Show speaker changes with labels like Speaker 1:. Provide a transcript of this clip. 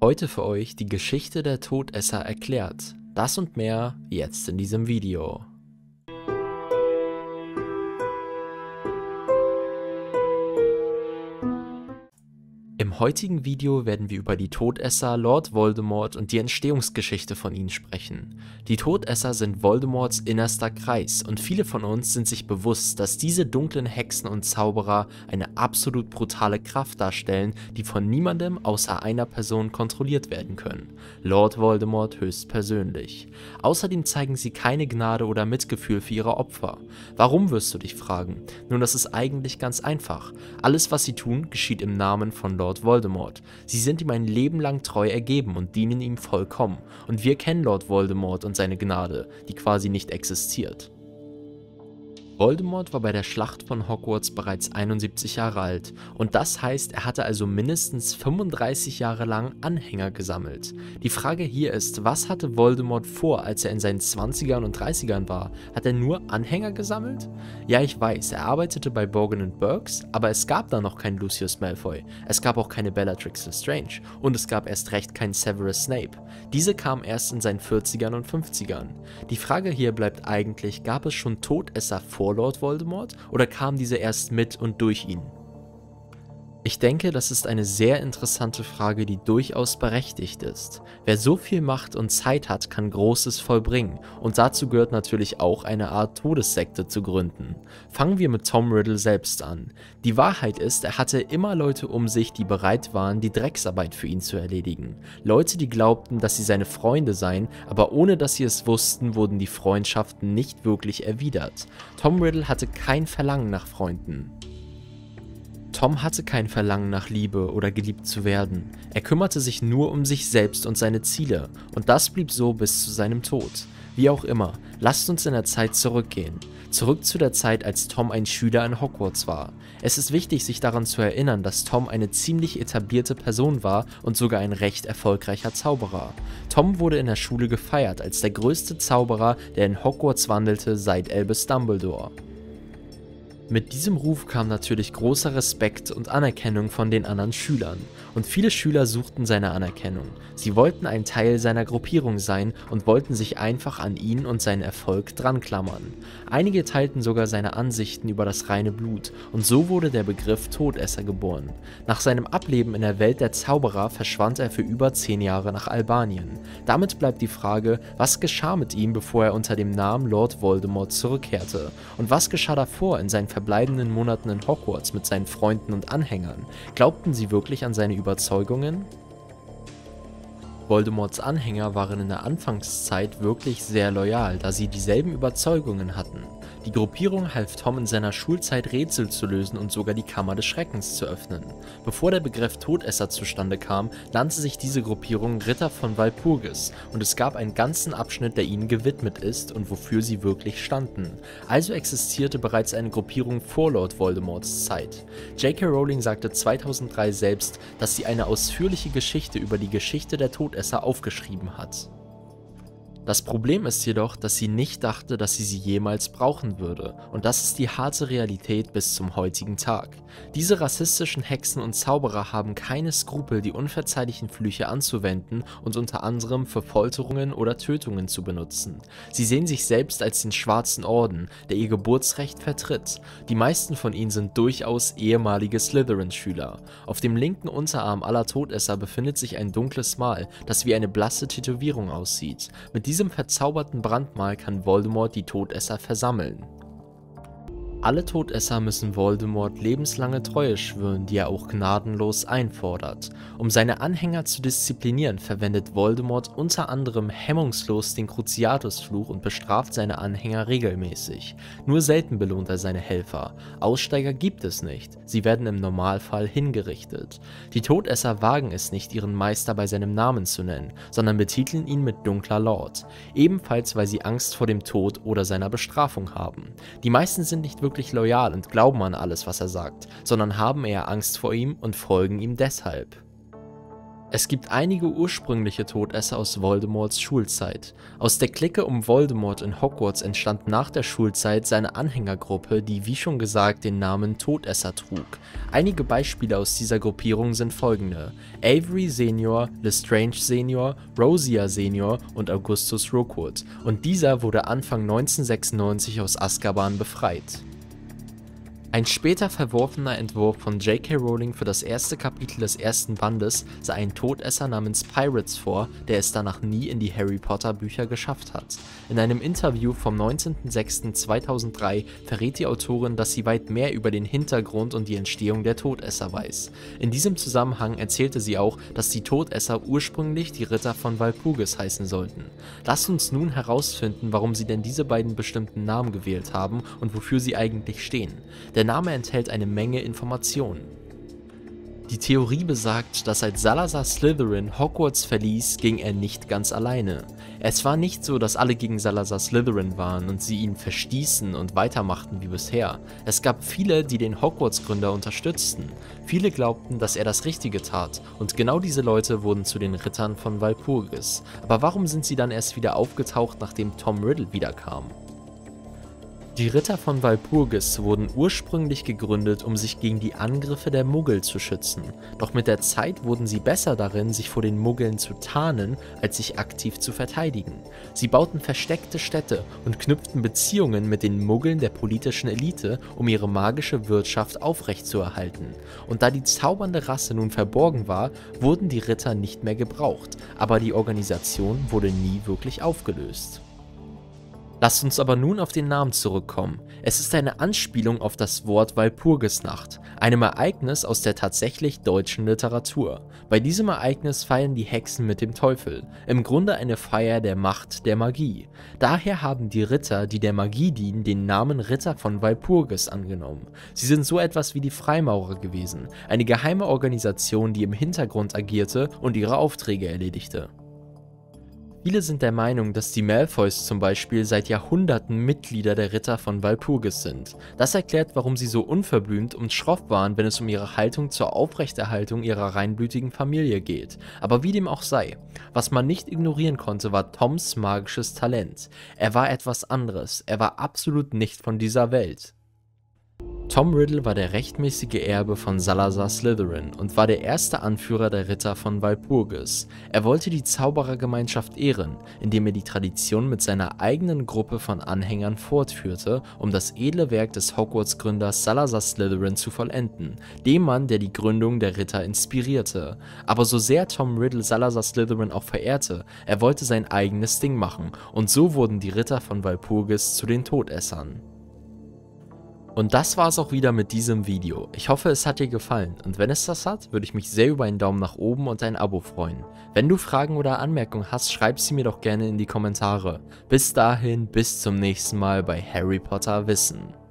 Speaker 1: Heute für euch die Geschichte der Todesser erklärt. Das und mehr jetzt in diesem Video. Im heutigen Video werden wir über die Todesser, Lord Voldemort und die Entstehungsgeschichte von ihnen sprechen. Die Todesser sind Voldemorts innerster Kreis und viele von uns sind sich bewusst, dass diese dunklen Hexen und Zauberer eine absolut brutale Kraft darstellen, die von niemandem außer einer Person kontrolliert werden können. Lord Voldemort höchstpersönlich. Außerdem zeigen sie keine Gnade oder Mitgefühl für ihre Opfer. Warum, wirst du dich fragen? Nun, das ist eigentlich ganz einfach. Alles, was sie tun, geschieht im Namen von Lord Voldemort. Sie sind ihm ein Leben lang treu ergeben und dienen ihm vollkommen. Und wir kennen Lord Voldemort und seine Gnade, die quasi nicht existiert. Voldemort war bei der Schlacht von Hogwarts bereits 71 Jahre alt und das heißt, er hatte also mindestens 35 Jahre lang Anhänger gesammelt. Die Frage hier ist, was hatte Voldemort vor, als er in seinen 20ern und 30ern war? Hat er nur Anhänger gesammelt? Ja, ich weiß, er arbeitete bei Borgin & Burkes, aber es gab da noch keinen Lucius Malfoy, es gab auch keine Bellatrix Lestrange und es gab erst recht keinen Severus Snape. Diese kamen erst in seinen 40ern und 50ern. Die Frage hier bleibt eigentlich, gab es schon Todesser vor Lord Voldemort oder kamen diese erst mit und durch ihn? Ich denke, das ist eine sehr interessante Frage, die durchaus berechtigt ist. Wer so viel Macht und Zeit hat, kann Großes vollbringen und dazu gehört natürlich auch eine Art Todessekte zu gründen. Fangen wir mit Tom Riddle selbst an. Die Wahrheit ist, er hatte immer Leute um sich, die bereit waren, die Drecksarbeit für ihn zu erledigen. Leute, die glaubten, dass sie seine Freunde seien, aber ohne dass sie es wussten, wurden die Freundschaften nicht wirklich erwidert. Tom Riddle hatte kein Verlangen nach Freunden. Tom hatte kein Verlangen nach Liebe oder geliebt zu werden. Er kümmerte sich nur um sich selbst und seine Ziele und das blieb so bis zu seinem Tod. Wie auch immer, lasst uns in der Zeit zurückgehen. Zurück zu der Zeit, als Tom ein Schüler in Hogwarts war. Es ist wichtig, sich daran zu erinnern, dass Tom eine ziemlich etablierte Person war und sogar ein recht erfolgreicher Zauberer. Tom wurde in der Schule gefeiert als der größte Zauberer, der in Hogwarts wandelte seit Albus Dumbledore. Mit diesem Ruf kam natürlich großer Respekt und Anerkennung von den anderen Schülern und viele Schüler suchten seine Anerkennung. Sie wollten ein Teil seiner Gruppierung sein und wollten sich einfach an ihn und seinen Erfolg dranklammern. Einige teilten sogar seine Ansichten über das reine Blut und so wurde der Begriff Todesser geboren. Nach seinem Ableben in der Welt der Zauberer verschwand er für über 10 Jahre nach Albanien. Damit bleibt die Frage, was geschah mit ihm, bevor er unter dem Namen Lord Voldemort zurückkehrte und was geschah davor in seinen verbleibenden Monaten in Hogwarts mit seinen Freunden und Anhängern? Glaubten sie wirklich an seine Überzeugungen? Voldemorts Anhänger waren in der Anfangszeit wirklich sehr loyal, da sie dieselben Überzeugungen hatten. Die Gruppierung half Tom in seiner Schulzeit Rätsel zu lösen und sogar die Kammer des Schreckens zu öffnen. Bevor der Begriff Todesser zustande kam, nannte sich diese Gruppierung Ritter von Walpurgis und es gab einen ganzen Abschnitt, der ihnen gewidmet ist und wofür sie wirklich standen. Also existierte bereits eine Gruppierung vor Lord Voldemorts Zeit. J.K. Rowling sagte 2003 selbst, dass sie eine ausführliche Geschichte über die Geschichte der Todesser aufgeschrieben hat. Das Problem ist jedoch, dass sie nicht dachte, dass sie jemals brauchen würde und das ist die harte Realität bis zum heutigen Tag. Diese rassistischen Hexen und Zauberer haben keine Skrupel, die unverzeihlichen Flüche anzuwenden und unter anderem für Folterungen oder Tötungen zu benutzen. Sie sehen sich selbst als den Schwarzen Orden, der ihr Geburtsrecht vertritt. Die meisten von ihnen sind durchaus ehemalige Slytherin-Schüler. Auf dem linken Unterarm aller Todesser befindet sich ein dunkles Mal, das wie eine blasse Tätowierung aussieht. Mit diesem verzauberten Brandmal kann Voldemort die Todesser versammeln. Alle Todesser müssen Voldemort lebenslange Treue schwören, die er auch gnadenlos einfordert. Um seine Anhänger zu disziplinieren, verwendet Voldemort unter anderem hemmungslos den Cruciatus-Fluch und bestraft seine Anhänger regelmäßig. Nur selten belohnt er seine Helfer. Aussteiger gibt es nicht, sie werden im Normalfall hingerichtet. Die Todesser wagen es nicht, ihren Meister bei seinem Namen zu nennen, sondern betiteln ihn mit Dunkler Lord. Ebenfalls, weil sie Angst vor dem Tod oder seiner Bestrafung haben. Die meisten sind nicht wirklich loyal und glauben an alles, was er sagt, sondern haben eher Angst vor ihm und folgen ihm deshalb. Es gibt einige ursprüngliche Todesser aus Voldemorts Schulzeit. Aus der Clique um Voldemort in Hogwarts entstand nach der Schulzeit seine Anhängergruppe, die wie schon gesagt den Namen Todesser trug. Einige Beispiele aus dieser Gruppierung sind folgende: Avery Senior, Lestrange Senior, Rosier Senior und Augustus Rookwood, und dieser wurde Anfang 1996 aus Azkaban befreit. Ein später verworfener Entwurf von J.K. Rowling für das erste Kapitel des ersten Bandes sah einen Todesser namens Pirates vor, der es danach nie in die Harry Potter Bücher geschafft hat. In einem Interview vom 19.06.2003 verrät die Autorin, dass sie weit mehr über den Hintergrund und die Entstehung der Todesser weiß. In diesem Zusammenhang erzählte sie auch, dass die Todesser ursprünglich die Ritter von Walpurgis heißen sollten. Lasst uns nun herausfinden, warum sie denn diese beiden bestimmten Namen gewählt haben und wofür sie eigentlich stehen. Der Name enthält eine Menge Informationen. Die Theorie besagt, dass als Salazar Slytherin Hogwarts verließ, ging er nicht ganz alleine. Es war nicht so, dass alle gegen Salazar Slytherin waren und sie ihn verstießen und weitermachten wie bisher. Es gab viele, die den Hogwarts-Gründer unterstützten. Viele glaubten, dass er das Richtige tat, und genau diese Leute wurden zu den Rittern von Walpurgis. Aber warum sind sie dann erst wieder aufgetaucht, nachdem Tom Riddle wiederkam? Die Ritter von Walpurgis wurden ursprünglich gegründet, um sich gegen die Angriffe der Muggel zu schützen, doch mit der Zeit wurden sie besser darin, sich vor den Muggeln zu tarnen, als sich aktiv zu verteidigen. Sie bauten versteckte Städte und knüpften Beziehungen mit den Muggeln der politischen Elite, um ihre magische Wirtschaft aufrechtzuerhalten. Und da die zaubernde Rasse nun verborgen war, wurden die Ritter nicht mehr gebraucht, aber die Organisation wurde nie wirklich aufgelöst. Lasst uns aber nun auf den Namen zurückkommen. Es ist eine Anspielung auf das Wort Walpurgisnacht, einem Ereignis aus der tatsächlich deutschen Literatur. Bei diesem Ereignis feiern die Hexen mit dem Teufel, im Grunde eine Feier der Macht der Magie. Daher haben die Ritter, die der Magie dienen, den Namen Ritter von Walpurgis angenommen. Sie sind so etwas wie die Freimaurer gewesen, eine geheime Organisation, die im Hintergrund agierte und ihre Aufträge erledigte. Viele sind der Meinung, dass die Malfoys zum Beispiel seit Jahrhunderten Mitglieder der Ritter von Walpurgis sind. Das erklärt, warum sie so unverblümt und schroff waren, wenn es um ihre Haltung zur Aufrechterhaltung ihrer reinblütigen Familie geht. Aber wie dem auch sei, was man nicht ignorieren konnte, war Toms magisches Talent. Er war etwas anderes, er war absolut nicht von dieser Welt. Tom Riddle war der rechtmäßige Erbe von Salazar Slytherin und war der erste Anführer der Ritter von Walpurgis. Er wollte die Zauberergemeinschaft ehren, indem er die Tradition mit seiner eigenen Gruppe von Anhängern fortführte, um das edle Werk des Hogwarts-Gründers Salazar Slytherin zu vollenden, dem Mann, der die Gründung der Ritter inspirierte. Aber so sehr Tom Riddle Salazar Slytherin auch verehrte, er wollte sein eigenes Ding machen, und so wurden die Ritter von Walpurgis zu den Todessern. Und das war's auch wieder mit diesem Video. Ich hoffe, es hat dir gefallen, und wenn es das hat, würde ich mich sehr über einen Daumen nach oben und ein Abo freuen. Wenn du Fragen oder Anmerkungen hast, schreib sie mir doch gerne in die Kommentare. Bis dahin, bis zum nächsten Mal bei Harry Potter Wissen.